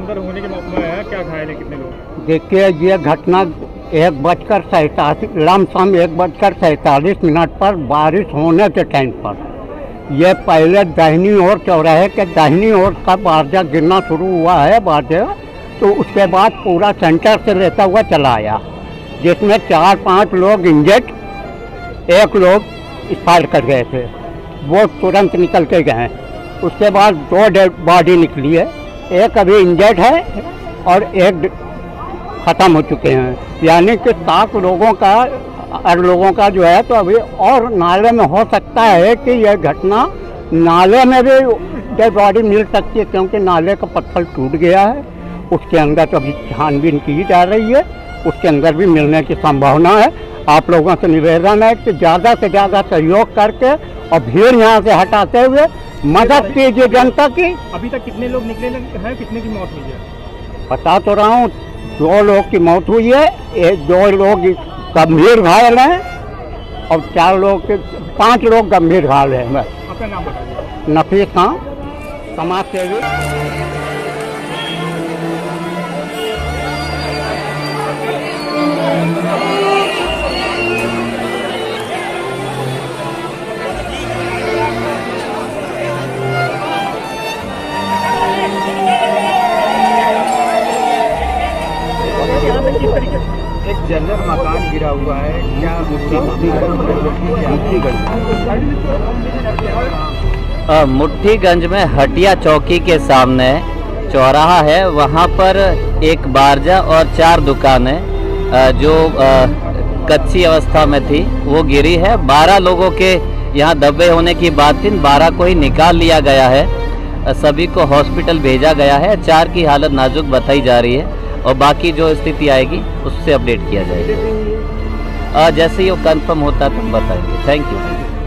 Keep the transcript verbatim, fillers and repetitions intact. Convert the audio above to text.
अंदर होने के मौके में है, क्या घायल है, कितने लोग? देखिए, ये घटना एक बजकर सैंतालीस लमसम एक बजकर सैंतालीस मिनट पर बारिश होने के टाइम पर ये पहले दाहिनी ओर चौराहे के दाहिनी ओर का बारजा गिरना शुरू हुआ है बारजा, तो उसके बाद पूरा सेंटर से लेता हुआ चला आया, जिसमें चार पांच लोग इंजर्ड, एक लोग एक्सपायर कर गए थे, वो तुरंत निकल के गए। उसके बाद दो डेड बॉडी निकली है, एक अभी इंजर्ड है और एक ख़त्म हो चुके हैं, यानी कि सात लोगों का और लोगों का जो है तो अभी और नाले में हो सकता है कि यह घटना नाले में भी डेड बॉडी मिल सकती है, क्योंकि नाले का पत्थर टूट गया है, उसके अंदर तो अभी छानबीन की जा रही है, उसके अंदर भी मिलने की संभावना है। आप लोगों से निवेदन है कि ज़्यादा से ज़्यादा सहयोग करके और भीड़ यहाँ से हटाते हुए मदद कीजिए जनता की। अभी तक कितने लोग निकले हैं, कितने की मौत हुई है? बता तो रहा हूँ, दो लोग की मौत हुई है, एक दो लोग गंभीर घायल हैं और चार लोग के पांच लोग गंभीर घायल हैं। आपका नाम बताइए। नफीस खां, समाज सेवी। एक जर्जर मकान गिरा हुआ है, क्या मुट्ठीगंज में हटिया चौकी के सामने चौराहा है, वहाँ पर एक बारजा और चार दुकानें जो कच्ची अवस्था में थी वो गिरी है। बारह लोगों के यहाँ दबे होने की बात थी, बारह को ही निकाल लिया गया है, सभी को हॉस्पिटल भेजा गया है, चार की हालत नाजुक बताई जा रही है और बाकी जो स्थिति आएगी उससे अपडेट किया जाएगा। जैसे ही वो कंफर्म होता है तो हम बताएंगे। Thank you.